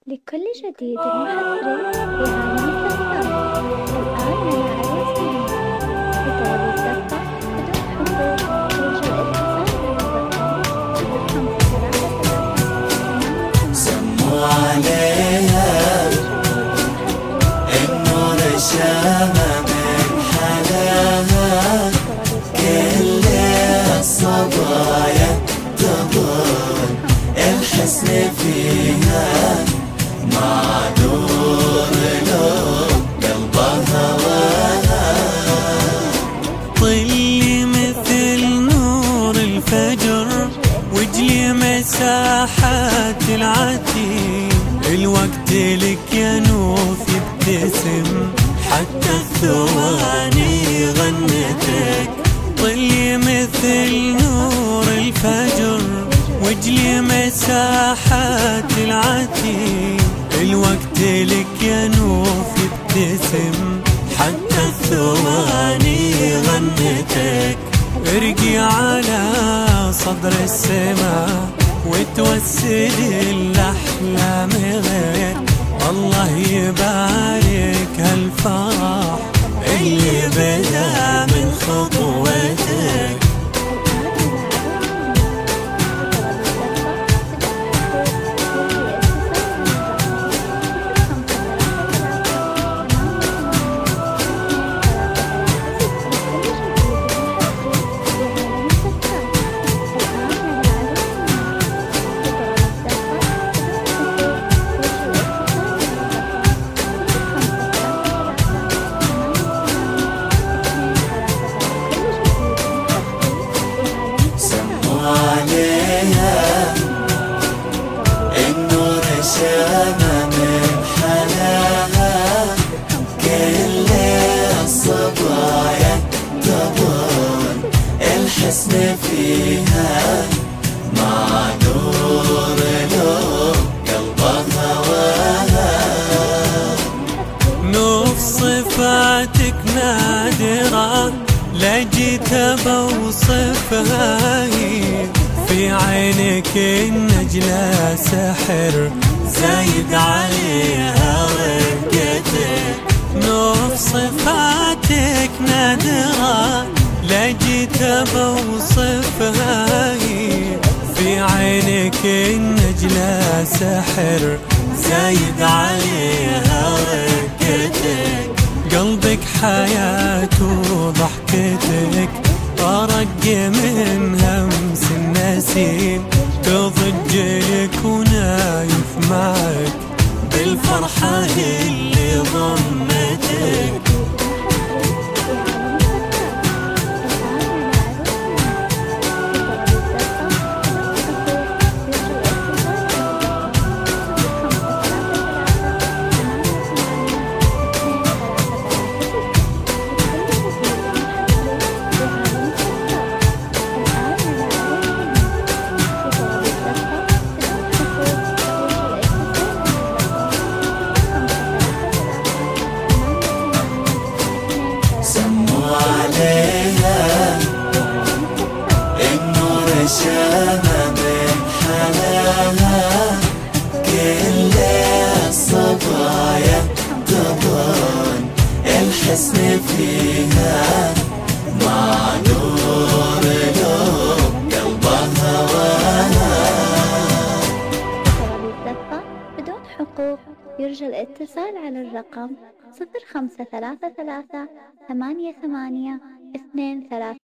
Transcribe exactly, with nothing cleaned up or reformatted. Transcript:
لكل جديد وحصري في عالم الأفلام. الآن لنا السينما بطلب الدفع بدون حقوق. يرجى الاتصال على الرقم صفر خمسة ثلاثة ثلاثة. سموا عليها النور الشامة من حلاها، كل الصبايا تظن الحسن فيها، معذور لو قلبها هواها. طلي مثل نور الفجر وجلي مساحات العتيق، الوقت لك يا نوف يبتسم حتى الثواني غنتك. طلي مثل نور الفجر وجلي مساحات العتيق، الوقت لك يا نوف يبتسم حتى الثواني غنتك. ارقي على صدر السماء وتوسلي الأحلام غير، الله يبارك هالفرح اللي بدا من خطوتك. عليها النور الشامة من حلاها، كل الصبايا تظن الحسن فيها، معذور لو قلبها هواها. نوف صفاتك نادرة لا جيت بوصفها، في عينك النجلة سحر زايد عليها رقتك. نوف صفاتك نادرة لا جيت بوصفها، في عينك النجلة سحر زايد عليها رقتك. قلبك حياته وضحكتك طرق من همس النسيم، تضج لك ونايف معك بالفرحة اللي ضمتك. عليها النور الشامة من حلاها، كل الصبايا تظن الحسن فيها، معذور لو قلبها هواها. طلب الدفع بدون حقوق. يرجى الاتصال على الرقم صفر خمسة ثلاثة ثلاثة ثمانية ثمانية اثنين ثلاثة.